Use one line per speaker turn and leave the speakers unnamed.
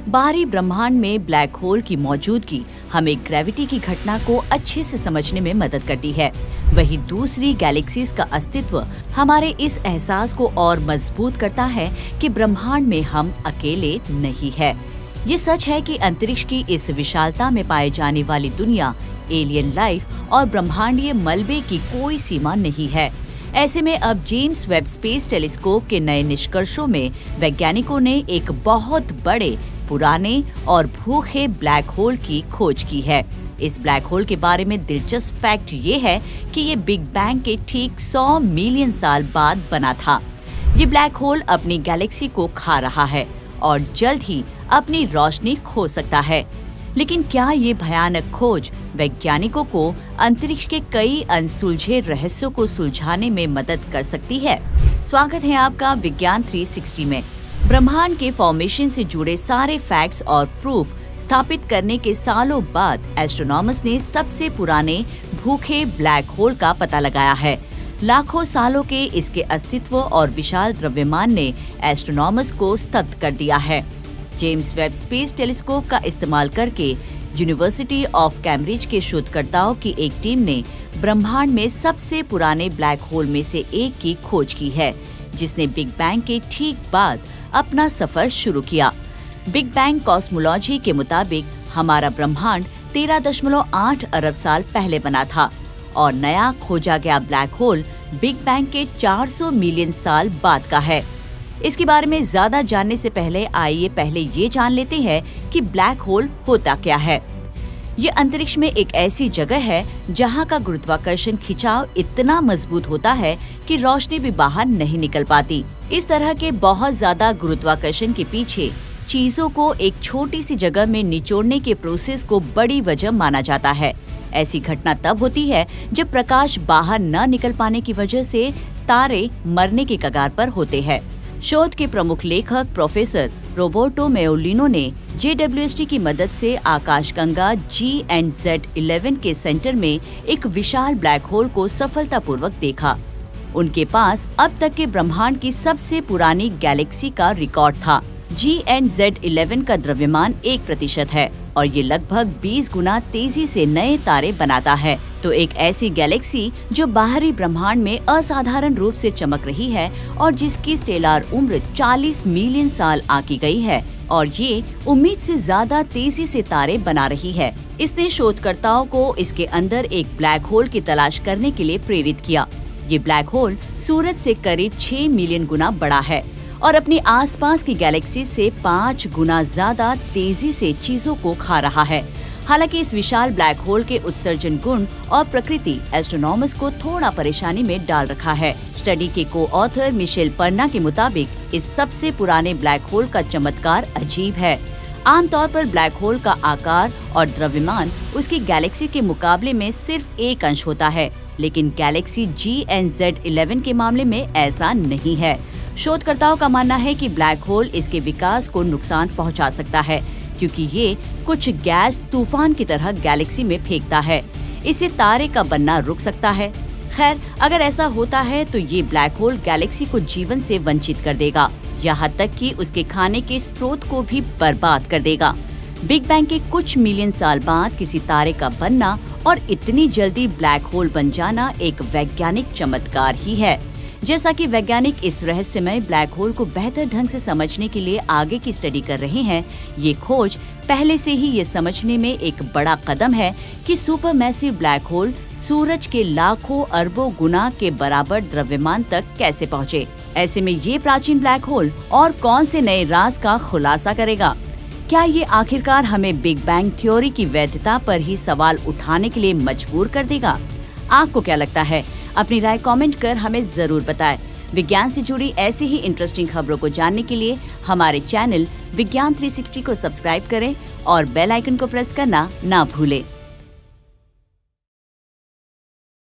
बाहरी ब्रह्मांड में ब्लैक होल की मौजूदगी हमें ग्रेविटी की घटना को अच्छे से समझने में मदद करती है। वहीं दूसरी गैलेक्सीज का अस्तित्व हमारे इस एहसास को और मजबूत करता है कि ब्रह्मांड में हम अकेले नहीं है। ये सच है कि अंतरिक्ष की इस विशालता में पाए जाने वाली दुनिया, एलियन लाइफ और ब्रह्मांडीय मलबे की कोई सीमा नहीं है। ऐसे में अब जेम्स वेब स्पेस टेलीस्कोप के नए निष्कर्षों में वैज्ञानिकों ने एक बहुत बड़े, पुराने और भूखे ब्लैक होल की खोज की है। इस ब्लैक होल के बारे में दिलचस्प फैक्ट ये है कि ये बिग बैंग के ठीक 100 मिलियन साल बाद बना था। ये ब्लैक होल अपनी गैलेक्सी को खा रहा है और जल्द ही अपनी रोशनी खो सकता है। लेकिन क्या ये भयानक खोज वैज्ञानिकों को अंतरिक्ष के कई अनसुलझे रहस्यों को सुलझाने में मदद कर सकती है? स्वागत है आपका विज्ञान 360 में। ब्रह्मांड के फॉर्मेशन से जुड़े सारे फैक्ट्स और प्रूफ स्थापित करने के सालों बाद एस्ट्रोनॉमर्स ने सबसे पुराने भूखे ब्लैक होल का पता लगाया है। लाखों सालों के इसके अस्तित्व और विशाल द्रव्यमान ने एस्ट्रोनॉमर्स को स्तब्ध कर दिया है। जेम्स वेब स्पेस टेलीस्कोप का इस्तेमाल करके यूनिवर्सिटी ऑफ कैम्ब्रिज के शोधकर्ताओं की एक टीम ने ब्रह्मांड में सबसे पुराने ब्लैक होल में से एक की खोज की है, जिसने बिग बैंग के ठीक बाद अपना सफर शुरू किया। बिग बैंग कॉस्मोलॉजी के मुताबिक हमारा ब्रह्मांड 13.8 अरब साल पहले बना था और नया खोजा गया ब्लैक होल बिग बैंग के 400 मिलियन साल बाद का है। इसके बारे में ज्यादा जानने से पहले आइए पहले ये जान लेते हैं कि ब्लैक होल होता क्या है। ये अंतरिक्ष में एक ऐसी जगह है जहाँ का गुरुत्वाकर्षण खिंचाव इतना मजबूत होता है कि रोशनी भी बाहर नहीं निकल पाती। इस तरह के बहुत ज्यादा गुरुत्वाकर्षण के पीछे चीजों को एक छोटी सी जगह में निचोड़ने के प्रोसेस को बड़ी वजह माना जाता है। ऐसी घटना तब होती है जब प्रकाश बाहर न निकल पाने की वजह से तारे मरने के कगार पर होते हैं। शोध के प्रमुख लेखक प्रोफेसर रोबर्टो मेओलिनो ने JWST की मदद से आकाशगंगा GNZ11 के सेंटर में एक विशाल ब्लैक होल को सफलतापूर्वक देखा। उनके पास अब तक के ब्रह्मांड की सबसे पुरानी गैलेक्सी का रिकॉर्ड था। GNZ11 का द्रव्यमान 1% है और ये लगभग 20 गुना तेजी से नए तारे बनाता है। तो एक ऐसी गैलेक्सी जो बाहरी ब्रह्मांड में असाधारण रूप से चमक रही है और जिसकी स्टेलर उम्र 40 मिलियन साल आकी गई है और ये उम्मीद से ज्यादा तेजी से तारे बना रही है। इसने शोधकर्ताओं को इसके अंदर एक ब्लैक होल की तलाश करने के लिए प्रेरित किया। ये ब्लैक होल सूरज से करीब 6 मिलियन गुना बड़ा है और अपनी आसपास की गैलेक्सी से 5 गुना ज्यादा तेजी से चीजों को खा रहा है। हालांकि इस विशाल ब्लैक होल के उत्सर्जन गुण और प्रकृति एस्ट्रोनॉमर्स को थोड़ा परेशानी में डाल रखा है। स्टडी के को-ऑथर मिशेल पर्ना के मुताबिक इस सबसे पुराने ब्लैक होल का चमत्कार अजीब है। आमतौर पर ब्लैक होल का आकार और द्रव्यमान उसकी गैलेक्सी के मुकाबले में सिर्फ 1 अंश होता है, लेकिन गैलेक्सी GNZ11 के मामले में ऐसा नहीं है। शोधकर्ताओं का मानना है कि ब्लैक होल इसके विकास को नुकसान पहुंचा सकता है, क्योंकि ये कुछ गैस तूफान की तरह गैलेक्सी में फेंकता है। इससे तारे का बनना रुक सकता है। खैर, अगर ऐसा होता है तो ये ब्लैक होल गैलेक्सी को जीवन से वंचित कर देगा, यहाँ तक कि उसके खाने के स्रोत को भी बर्बाद कर देगा। बिग बैंग के कुछ मिलियन साल बाद किसी तारे का बनना और इतनी जल्दी ब्लैक होल बन जाना एक वैज्ञानिक चमत्कार ही है। जैसा कि वैज्ञानिक इस रहस्यमय ब्लैक होल को बेहतर ढंग से समझने के लिए आगे की स्टडी कर रहे हैं, ये खोज पहले से ही ये समझने में एक बड़ा कदम है कि सुपरमैसिव ब्लैक होल सूरज के लाखों अरबों गुना के बराबर द्रव्यमान तक कैसे पहुँचे। ऐसे में ये प्राचीन ब्लैक होल और कौन से नए राज का खुलासा करेगा? क्या ये आखिरकार हमें बिग बैंग थ्योरी की वैधता पर ही सवाल उठाने के लिए मजबूर कर देगा? आपको क्या लगता है? अपनी राय कमेंट कर हमें जरूर बताएं। विज्ञान से जुड़ी ऐसी ही इंटरेस्टिंग खबरों को जानने के लिए हमारे चैनल विज्ञान 360 को सब्सक्राइब करें और बेल आइकन को प्रेस करना ना भूलें।